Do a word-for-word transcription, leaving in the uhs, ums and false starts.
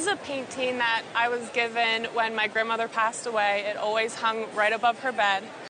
a painting that I was given when my grandmother passed away. It always hung right above her bed.